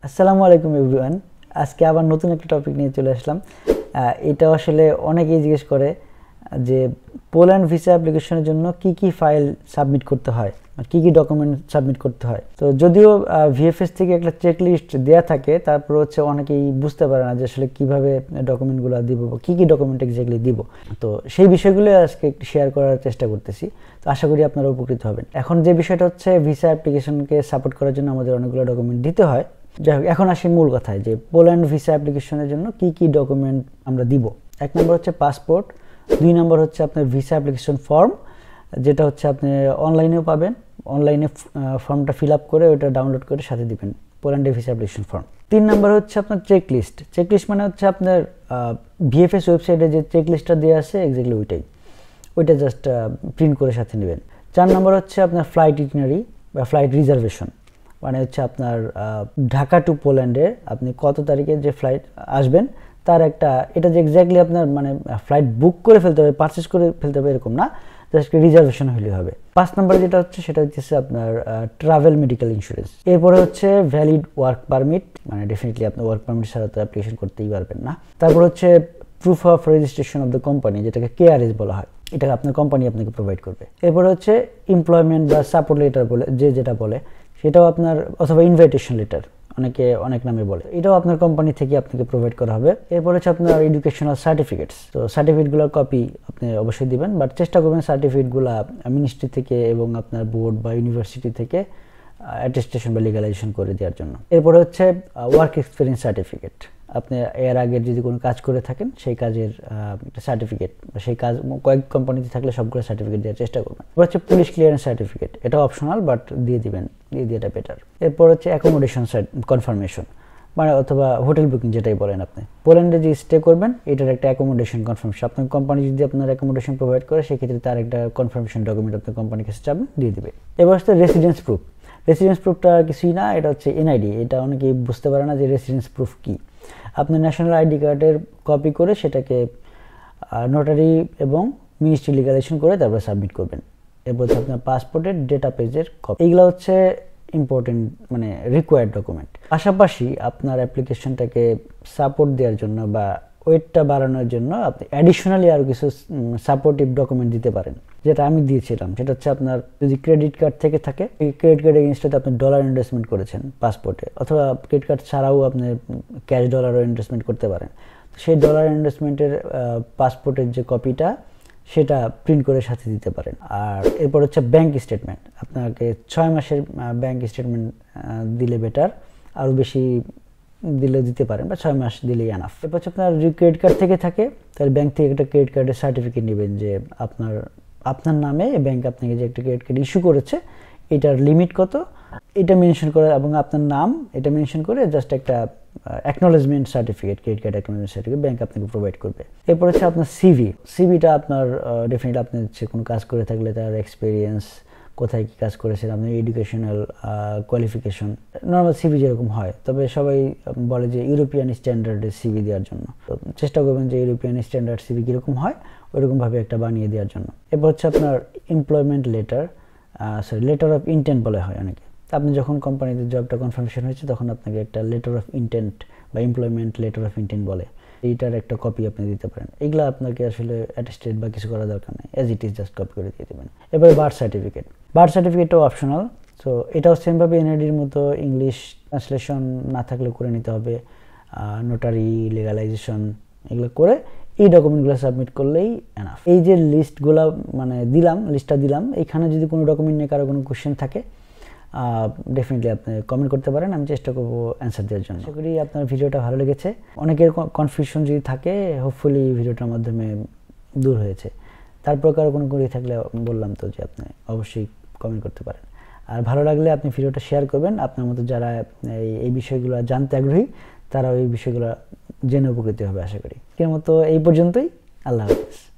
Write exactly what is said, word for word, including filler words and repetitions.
আসসালামু আলাইকুম এভরিওয়ান। আজকে আবার নতুন একটা টপিক নিয়ে চলে আসলাম। এটা আসলে অনেকেই জিজ্ঞেস করে যে পোল্যান্ড ভিসা অ্যাপ্লিকেশনের জন্য কি কি ফাইল সাবমিট করতে হয়, কি কি ডকুমেন্ট সাবমিট করতে হয়। তো যদিও ভিএফএস থেকে একটা চেকলিস্ট দেওয়া থাকে, তারপর হচ্ছে অনেকেই বুঝতে পারে না যে আসলে কীভাবে ডকুমেন্টগুলো দিব বা কী কী ডকুমেন্ট এক্স্যাক্টলি দিব। তো সেই বিষয়গুলো আজকে একটু শেয়ার করার চেষ্টা করতেছি। তো আশা করি আপনারা উপকৃত হবেন। এখন যে বিষয়টা হচ্ছে ভিসা অ্যাপ্লিকেশনকে সাপোর্ট করার জন্য আমাদের অনেকগুলো ডকুমেন্ট দিতে হয়। যাই হোক, এখন আসি মূল কথায় যে পোল্যান্ড ভিসা অ্যাপ্লিকেশনের জন্য কি কি ডকুমেন্ট আমরা দিব। এক নম্বর হচ্ছে পাসপোর্ট, দুই নম্বর হচ্ছে আপনার ভিসা অ্যাপ্লিকেশন ফর্ম, যেটা হচ্ছে আপনি অনলাইনেও পাবেন। অনলাইনে ফর্মটা ফিল আপ করে ওটা ডাউনলোড করে সাথে দিবেন, পোল্যান্ডের ভিসা অ্যাপ্লিকেশন ফর্ম। তিন নম্বর হচ্ছে আপনার চেক লিস্ট। চেক লিস্ট মানে হচ্ছে আপনার ভিএফএস ওয়েবসাইটে যে চেক লিস্টটা দেওয়া আছে এক্স্যাক্টলি ওইটাই, ওইটা জাস্ট প্রিন্ট করে সাথে নেবেন। চার নম্বর হচ্ছে আপনার ফ্লাইট ইটিনারি বা ফ্লাইট রিজার্ভেশন, মানে হচ্ছে আপনার ঢাকা টু পোল্যান্ডে আপনি কত তারিখে যে ফ্লাইট আসবেন তার একটা, এটা যে এক্স্যাক্টলি আপনার মানে ফ্লাইট বুক করে ফেলতে হবে, পারচেস করে ফেলতে হবে এরকম না, জাস্ট রিজার্ভেশন হলে হবে। পাঁচ নম্বরে যেটা হচ্ছে সেটা হচ্ছে আপনার ট্রাভেল মেডিকেল ইন্স্যুরেন্স। এরপরে হচ্ছে ভ্যালিড ওয়ার্ক পারমিট, মানে ডেফিনেটলি আপনি ওয়ার্ক পারমিট ছাড়া তো অ্যাপ্লিকেশন করতেই পারবেন না। তারপর হচ্ছে proof of registration of the company, যেটাকে কেআরএস বলা হয়, এটা আপনার কোম্পানি আপনাকে প্রোভাইড করবে। এরপরে হচ্ছে এমপ্লয়মেন্ট বা সাপোর্ট লেটার বলে যে যেটা বলে সেটাও আপনার, অথবা ইনভাইটেশন লেটার অনেকে অনেক নামে বলে, এটাও আপনার কোম্পানি থেকে আপনাকে প্রোভাইড করা হবে। এরপর হচ্ছে আপনার এডুকেশনাল সার্টিফিকেটস। তো সার্টিফিকেটগুলোর কপি আপনি অবশ্যই দিবেন, বাট চেষ্টা করবেন সার্টিফিকেটগুলো মিনিস্ট্রি থেকে এবং আপনার বোর্ড বা ইউনিভার্সিটি থেকে অ্যাটেস্টেশন বা লিগালাইজেশন করে দেওয়ার জন্য। এরপরে হচ্ছে ওয়ার্ক এক্সপিরিয়েন্স সার্টিফিকেট, আপনি এর আগে যদি কোনো কাজ করে থাকেন সেই কাজের একটা সার্টিফিকেট, বা সেই কাজ কয়েক কোম্পানিতে থাকলে সবগুলো সার্টিফিকেট দেওয়ার চেষ্টা করবেন। এরপর হচ্ছে পুলিশ ক্লিয়ারেন্স সার্টিফিকেট, এটা অপশনাল বাট দিয়ে দিবেন, দিয়ে দিয়ে এটা বেটার। এরপর হচ্ছে অ্যাকোমোডেশন কনফার্মেশন, মানে অথবা হোটেল বুকিং যেটাই বলেন আপনি, পোল্যান্ডে যে স্টে করবেন এটার একটা অ্যাকোমোডেশন কনফার্মেশন। আপনার কোম্পানি যদি আপনার অ্যাকোমোডেশন প্রোভাইড করে সেক্ষেত্রে তার একটা কনফার্মেশন ডকুমেন্ট আপনার কোম্পানির কাছে চাবেন, দিয়ে দিবে। এবার হচ্ছে রেসিডেন্স প্রুফ। রেসিডেন্স প্রুফটা কিছুই না, এটা হচ্ছে এনআইডি। এটা অনেকেই বুঝতে পারে না যে রেসিডেন্স প্রুফ কী। আপনার ন্যাশনাল আইডি কার্ডের কপি করে সেটাকে নোটারি এবং মিনিস্ট্রি লিগালাইজেশন করে তারপরে সাবমিট করবেন। এরপর হচ্ছে আপনার পাসপোর্টের ডেটা পেজের কপি। এইগুলো হচ্ছে ইম্পর্টেন্ট মানে রিকোয়ার্ড ডকুমেন্ট। পাশাপাশি আপনার অ্যাপ্লিকেশনটাকে সাপোর্ট দেওয়ার জন্য বা ওয়েটটা বাড়ানোর জন্য আপনি অ্যাডিশনালি আরও কিছু সাপোর্টিভ ডকুমেন্ট দিতে পারেন, যেটা আমি দিয়েছিলাম। সেটা হচ্ছে আপনার যদি ক্রেডিট কার্ড থেকে থাকে, এই ক্রেডিট কার্ডের এগেইনস্টে আপনি ডলার ইনভেস্টমেন্ট করেছেন পাসপোর্টে, অথবা ক্রেডিট কার্ড ছাড়াও আপনি ক্যাশ ডলারও ইনভেস্টমেন্ট করতে পারেন। সেই ডলার ইনভেস্টমেন্টের পাসপোর্টের যে কপিটা সেটা প্রিন্ট করে সাথে দিতে পারেন। আর এরপর হচ্ছে ব্যাঙ্ক স্টেটমেন্ট, আপনাকে ছয় মাসের ব্যাঙ্ক স্টেটমেন্ট দিলে বেটার, আরও বেশি দিলে দিতে পারেন, বা ছয় মাস দিলেই আনাফ। এরপর হচ্ছে আপনার যদি ক্রেডিট কার্ড থেকে থাকে তাহলে ব্যাঙ্ক থেকে একটা ক্রেডিট কার্ডের সার্টিফিকেট নেবেন যে আপনার আপনার নামে ব্যাঙ্ক আপনাকে যে একটা ক্রেডিট কার্ড ইস্যু করেছে এটার লিমিট কত, এটা মেনশন করে, এবং আপনার নাম এটা মেনশন করে জাস্ট একটা acknowledgement certificate, credit card acknowledgement certificate bank আপনাকে প্রোভাইড করবে। এরপর হচ্ছে আপনার সিভি। সিভিটা আপনার ডেফিনেটলি আপনি হচ্ছে কোনো কাজ করে থাকলে তার এক্সপিরিয়েন্স, কোথায় কী কাজ করেছেন, আপনার এডুকেশনাল কোয়ালিফিকেশন, নর্মাল সিভি যেরকম হয়। তবে সবাই বলে যে ইউরোপিয়ান স্ট্যান্ডার্ডের সিভি দেওয়ার জন্য, তো চেষ্টা করবেন যে ইউরোপিয়ান স্ট্যান্ডার্ড সিভি কীরকম হয় ওইরকমভাবে একটা বানিয়ে দেওয়ার জন্য। এরপর হচ্ছে আপনার employment letter, sorry letter of intent বলা হয় অনেকে। আপনি যখন কোম্পানিতে জবটা কনফার্মেশন হয়েছে তখন আপনাকে একটা লেটার অফ ইন্টেন্ট বা এমপ্লয়মেন্ট লেটার অফ ইন্টেন্ট বলে, এইটার একটা কপি আপনি দিতে পারেন। এগুলো আপনাকে আসলে অ্যাটেস্টেড বা কিছু করা দরকার নেই, as it is just copy করে দিয়ে দেবেন। এবারে বার্থ সার্টিফিকেট। বার্থ সার্টিফিকেটটাও অপশনাল। সো এটাও সেমভাবে এনআইডির মতো ইংলিশ ট্রান্সলেশন না থাকলে করে নিতে হবে, নোটারি লিগালাইজেশন এগুলো করে এই ডকুমেন্টগুলো সাবমিট করলেই এনাফ। এই যে লিস্টগুলো মানে দিলাম, লিস্টটা দিলাম, এইখানে যদি কোনো ডকুমেন্ট নিয়ে কারো কোনো কোয়েশ্চেন থাকে ডেফিনেটলি আপনি কমেন্ট করতে পারেন, আমি চেষ্টা করবো অ্যান্সার দেওয়ার জন্য। আশা করি আপনার ভিডিওটা ভালো লেগেছে। অনেকের কনফিউশন যদি থাকে হোপফুলি ভিডিওটার মাধ্যমে দূর হয়েছে। তারপর কারো কোনো কোনো থাকলে বললাম তো যে আপনি অবশ্যই কমেন্ট করতে পারেন। আর ভালো লাগলে আপনি ভিডিওটা শেয়ার করবেন। আপনার মতো যারা এই বিষয়গুলো জানতে আগ্রহী তারা এই বিষয়গুলো জেনে উপকৃত হবে আশা করি। এর মতো এই পর্যন্তই, আল্লাহ হাফেজ।